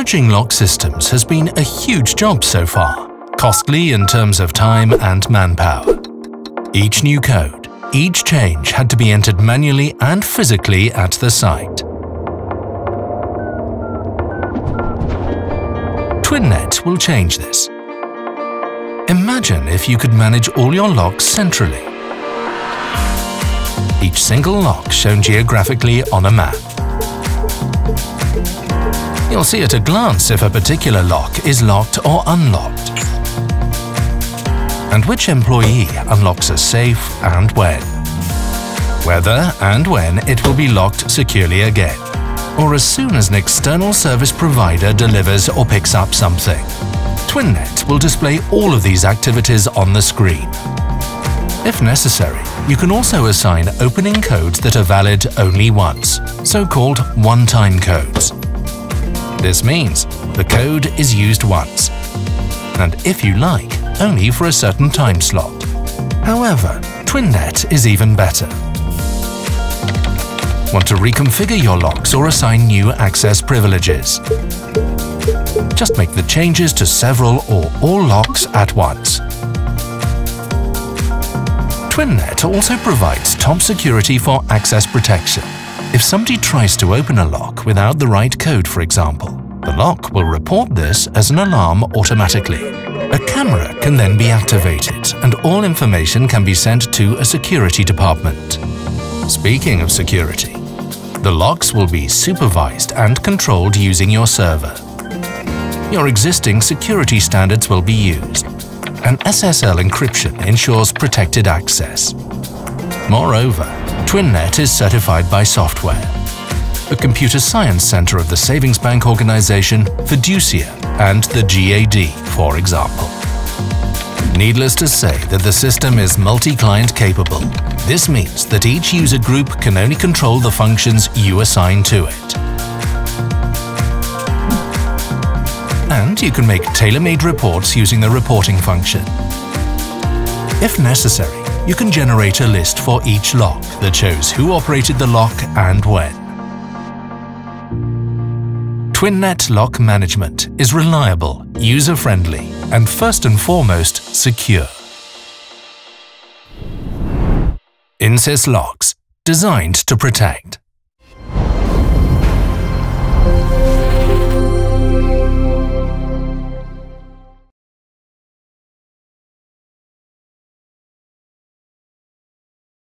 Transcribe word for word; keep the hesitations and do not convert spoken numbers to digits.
Managing lock systems has been a huge job so far, costly in terms of time and manpower. Each new code, each change had to be entered manually and physically at the site. TwinNet will change this. Imagine if you could manage all your locks centrally. Each single lock shown geographically on a map. You'll see at a glance if a particular lock is locked or unlocked, and which employee unlocks a safe and when, whether and when it will be locked securely again, or as soon as an external service provider delivers or picks up something. TwinNet will display all of these activities on the screen. If necessary, you can also assign opening codes that are valid only once, so-called one-time codes. This means the code is used once, and if you like, only for a certain time slot. However, TwinNet is even better. Want to reconfigure your locks or assign new access privileges? Just make the changes to several or all locks at once. TwinNet also provides top security for access protection. If somebody tries to open a lock without the right code, for example, the lock will report this as an alarm automatically. A camera can then be activated and all information can be sent to a security department. Speaking of security, the locks will be supervised and controlled using your server. Your existing security standards will be used. An S S L encryption ensures protected access. Moreover, TwinNet is certified by software. The Computer Science Center of the Savings Bank Organization, Fiducia, and the G A D, for example. Needless to say that the system is multi-client capable. This means that each user group can only control the functions you assign to it. And you can make tailor-made reports using the reporting function. If necessary, you can generate a list for each lock that shows who operated the lock and when. TwinNet Lock Management is reliable, user-friendly, and first and foremost, secure. Insys Locks, designed to protect.